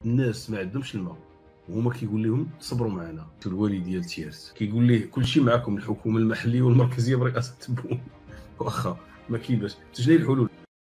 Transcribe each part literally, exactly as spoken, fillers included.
الناس ما عندهمش الماء وهما كيقول لهم صبروا معنا. الوالي ديال تيارت كيقول ليه كلشي معكم، الحكومه المحليه والمركزيه برئاسه تبون. واخا ما كايناش، شنو هي الحلول؟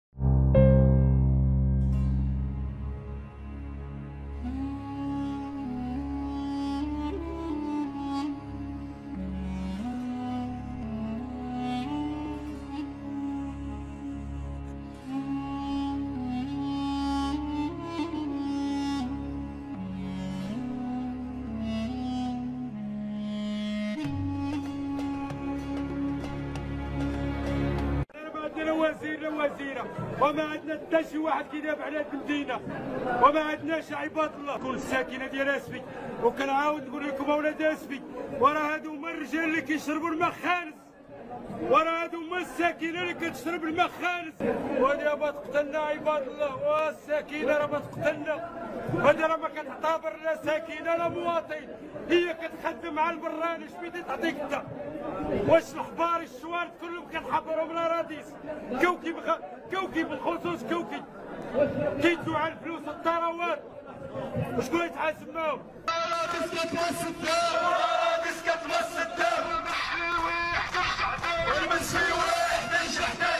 وزير وزيره وما عندنا حتى شي واحد كيدافع على المدينه، وما عندناش عباد الله. كل الساكنه ديال اسفي، وكنعاود نقول لكم اولاد اسفي، وراه هادو هما الرجال اللي كيشربوا الماء خالص، وراه هادو هما الساكنه اللي كتشرب الماء خالص. ودابا تقتلنا عباد الله، والساكنه راه ما تقتلنا. هذا راه ما كتعتبر لا ساكنه لا مواطن، هي كتخدم على البراني. شبيتي تعطيك انت؟ واش الحبار الشوارد كلهم كنحبرهم الأراضيس؟ كوكب غ... كوكب بالخصوص كوكب كيدوا على الفلوس والثروات، وشكون يتحاسب معاهم؟ الأراضيس كتمص الدم، الأراضيس كتمص الدم، والمحلوي يحتاج تعذيب، والمسيوي يحتاج يحتاج،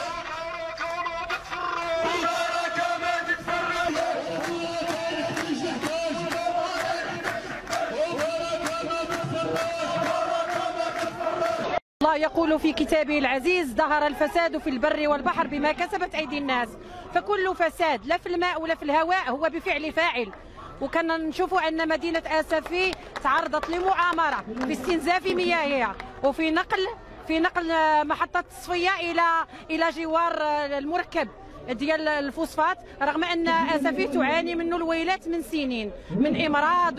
وراك ما تتفرج، الله يقول في كتابه العزيز: ظهر الفساد في البر والبحر بما كسبت أيدي الناس. فكل فساد لا في الماء ولا في الهواء هو بفعل فاعل. وكنا نشوفوا أن مدينة آسفي تعرضت لمؤامرة في استنزاف مياهها وفي نقل في نقل محطة تصفية إلى إلى جوار المركب ديال الفوسفات، رغم ان اسفي تعاني منه الويلات من سنين، من امراض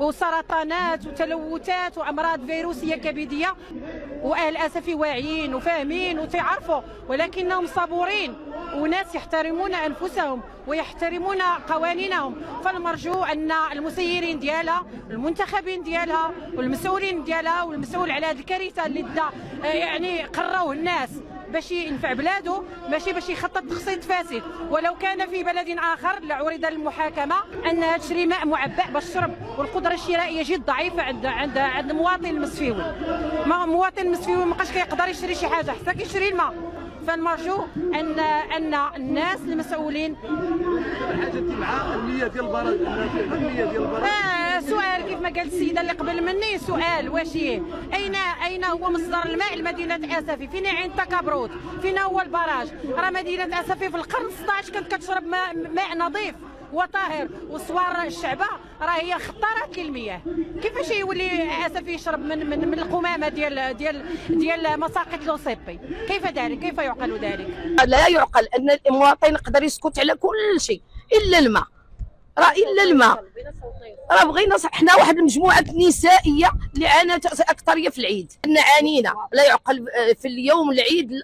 وسرطانات وتلوثات وامراض فيروسيه كبديه. واهل اسفي واعيين وفاهمين وتعرفوا، ولكنهم صبورين وناس يحترمون انفسهم ويحترمون قوانينهم. فالمرجو ان المسيرين ديالها، المنتخبين ديالها، والمسؤولين ديالها، والمسؤول على هذه الكارثه اللي دا يعني قروه الناس باش ينفع بلاده، ماشي باش يخطط تخطيط فاسد. ولو كان في بلد اخر لعرض للمحاكمه انها تشري ماء معبأ باش تشرب، والقدره الشرائيه جد ضعيفه عند عند عند المواطن المسفيوي. ما مواطن مسفيوي ما بقاش كيقدر يشري شي حاجه حتى كيشري الماء. فالمرجو ان ان الناس المسؤولين الحاجه مع النيه ديال البلد، النيه ديال البلد. آه سؤال كيف ما قالت السيده اللي قبل مني، سؤال واش اين اين هو مصدر الماء لمدينه اسفي؟ فين عين تكابروت؟ فين هو البراج؟ راه مدينه اسفي في القرن ستطاش كانت كتشرب ماء, ماء نظيف وطاهر، وصوار الشعبه راه هي خطارات للمياه. كيفاش يولي اسفي يشرب من من, من القمامه ديال ديال ديال مساقط لوسيبي؟ كيف ذلك؟ كيف يعقل ذلك؟ لا يعقل ان المواطن يقدر يسكت على كل شيء الا الماء، راه الا الماء. راه بغينا حنا واحد المجموعه نسائيه اللي عانت اكثريه في العيد، حنا عانينا. لا يعقل في اليوم العيد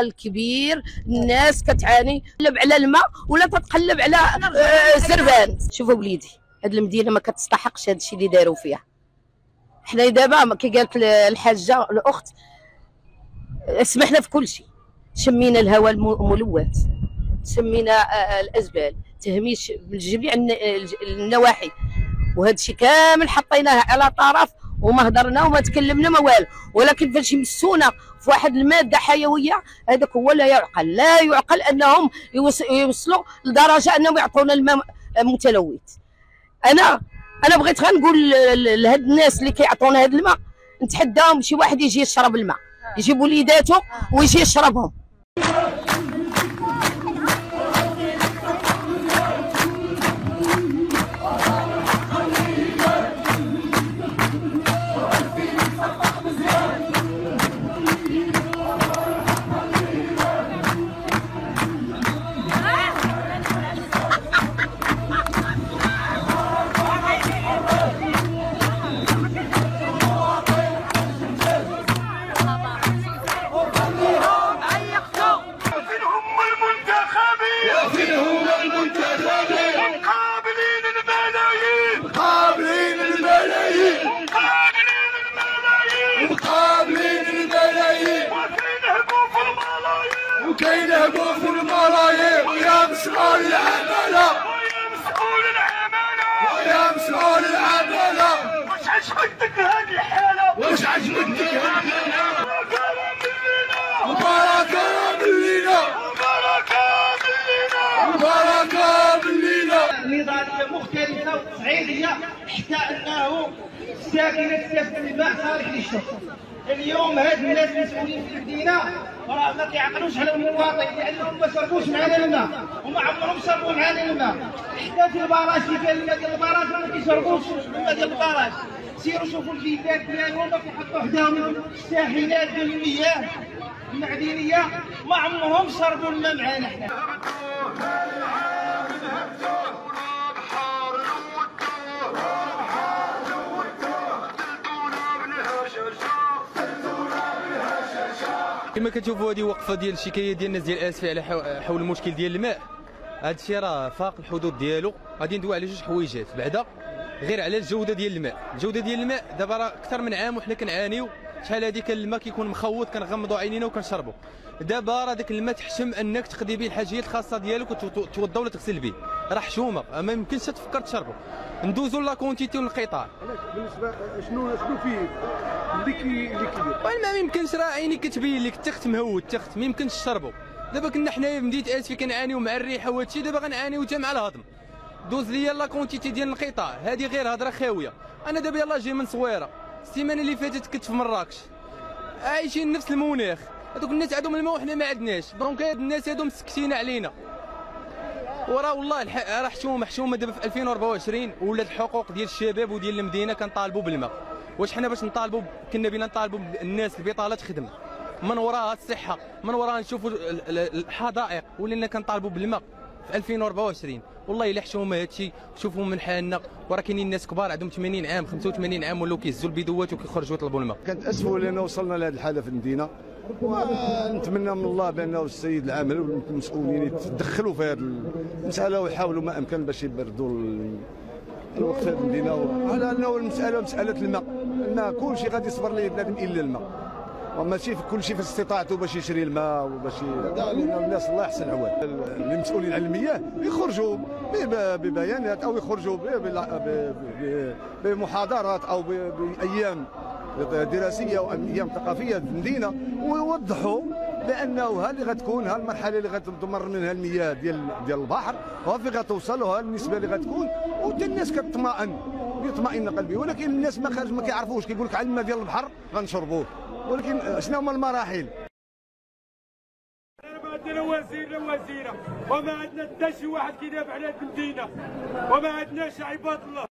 الكبير الناس كتعاني، تقلب على الماء ولا تتقلب على الزربان. شوفوا وليدي، هذه المدينه ما كتستحقش هذا الشيء اللي داروا فيها. حنا دابا كي قالت الحاجه الاخت سمحنا في كل شيء، شمينا الهواء الملوث، سمينا الازبال، تهميش من جميع النواحي، وهذا الشيء كامل حطيناه على طرف وما هضرنا وما تكلمنا ما والو. ولكن فاش يمسونا في واحد الماده حيويه، هذاك هو لا يعقل. لا يعقل انهم يوصلوا لدرجه انهم يعطونا الماء متلوث. انا انا بغيت غير نقول لهاد الناس اللي كيعطونا هذا الماء، نتحداهم شي واحد يجي يشرب الماء، يجيب وليداته ويجي يشربهم. كينهبوا في الملايين ويا مسؤول العمالة ويا مسؤول العمالة عجبتك هاد الحاله؟ واش عجبتك هاد الحاله؟ البركه بالليله البركه بالليله البركه بالليله. نضاليه مختلفه وتصعيديه حتى انه الساكنه سياسه الماء خارج للشرطه. اليوم هاد الناس المسؤولين في المدينه راه ما كيعقلوش على المواطن لانهم ما شربوش معنا الماء وما عمرهم شربوا معنا الماء. حتى في البراج اللي فيها الماء ديال البراج ما كيشربوش الماء ديال البراج. سيروا شوفوا الفيدات ديالهم كيحطوا حداهم الشاحنات ديال المياه المعدنيه ما عمرهم شربوا الماء معنا حنا. كما كتشوفوا هذه وقفه ديال الشكايه ديال الناس ديال اسفي على حول المشكل ديال الماء. هذا الشيء راه فاق الحدود ديالو. غادي ندوي على جوج حويجات بعدا غير على الجوده ديال الماء. الجوده ديال الماء دابا راه اكثر من عام وحنا كنعانيو. شحال هذيك كان الماء كيكون مخوض كنغمضوا عينينا وكنشربوا. دابا راه داك الماء تحشم انك تقضي به الحاجيات الخاصه ديالك وتوضا ولا تغسل به. راه حشومه ما يمكنش تفكر تشربه. ندوزوا لا كونتيتي والانقطاع. بالنسبه شنو شنو فيه اللي كي اللي كيدير؟ والماء ما يمكنش راه عيني كتبين لك التخت مهود التخت ما يمكنش تشربه. دابا كنا حنايا في مدينه اسفي كنعانيو مع الريحه وهذا الشيء. دابا غنعانيو حتى مع الهضم. دوز ليا لا كونتيتي ديال الانقطاع هذه غير هضره خاويه. انا دابا يلاه جاي من صويره السيمانه اللي فاتت كنت في مراكش عايشين نفس المناخ. هذوك الناس عندهم الماء وحنا ما عندناش. دونك هاد الناس هادو مسكتين علينا. وراه والله راه حشومه حشومه. دابا في ألفين وأربعة وعشرين ولات الحقوق ديال الشباب وديال المدينه كنطالبوا بالماء. واش حنا باش نطالبوا كنا بينا نطالبوا الناس البطاله تخدم من وراها الصحه من وراها نشوفوا الحدائق ولينا كنطالبوا بالماء في ألفين وأربعة وعشرين. والله الا حشومه هادشي. شوفوا من حالنا وراه كاينين ناس كبار عندهم ثمانين عام خمسة وثمانين عام ولاو كيهزوا البدوات وكيخرجوا يطلبوا الماء. كنتاسفوا لان وصلنا لهذه الحاله في المدينه ونتمنى من الله بانه السيد العامل والمسؤولين يتدخلوا في هذه المساله ويحاولوا ما امكن باش يبردوا الوقت في هذه المدينه. على انه المساله مساله الماء. الماء كل شيء غادي يصبر ليه بنادم الا الماء. وماشي في كل شيء في استطاعته باش يشري الماء وباش لان الناس الله يحسن العوان. المسؤولين على المياه يخرجوا ببيانات او يخرجوا بمحاضرات او بايام دراسيه او ايام ثقافيه في المدينه ويوضحوا بانه ها اللي غتكون ها المرحله اللي غتمر منها المياه ديال ديال البحر ها في غتوصل وها النسبه اللي غتكون وحتى الناس كتطمئن يطمئن قلبي. ولكن الناس ما خارج ما كيعرفوش كيقول لك على الماء ديال البحر غنشربوه. ولكن شنو هما المراحل؟ ما عندنا وزير لا وزيره وما عندنا حتى شي واحد كيدافع على هذه المدينه وما عندناش عباد الله.